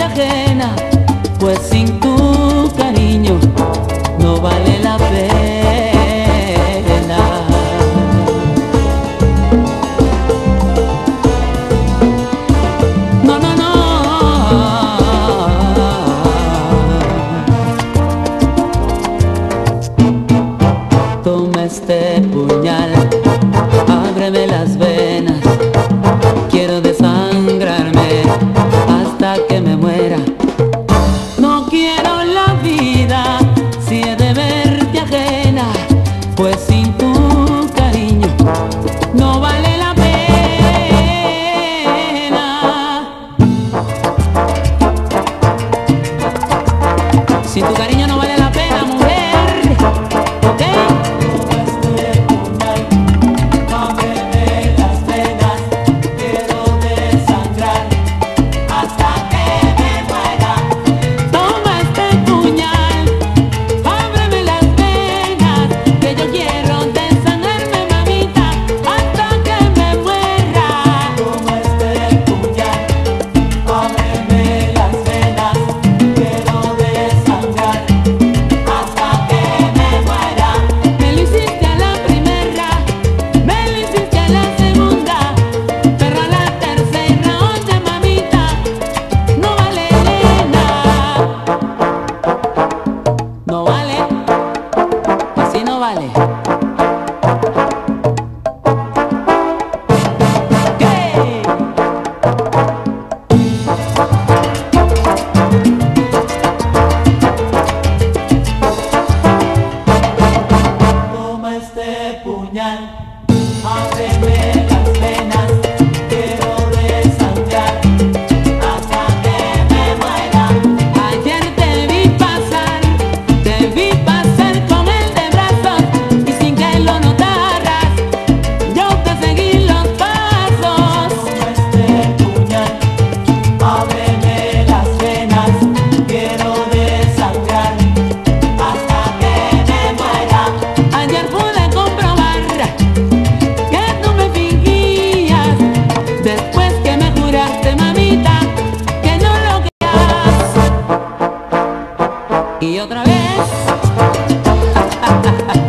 ajena, pues sin tu cariño no vale la pena. No, no, no. Toma este puñal, ábreme las venas, quiero desangrarme hasta que me muera. No quiero la vida si he de verte ajena, pues sin tu cariño no vale la pena. Sin tu cariño no vale la pena, mujer, ¿ok? No vale, así no vale. ¿Qué? Toma este puñal, ábreme las venas, quiero desangrar hasta que me muera. Ayer te vi pasar con él de brazos y sin que lo notaras, yo te seguí los pasos. Toma este puñal, ábreme las venas, quiero desangrar hasta que me muera. Ayer pude comprobar que tú me fingías, después que me juraste, mamita, que no lo querías. Y otra vez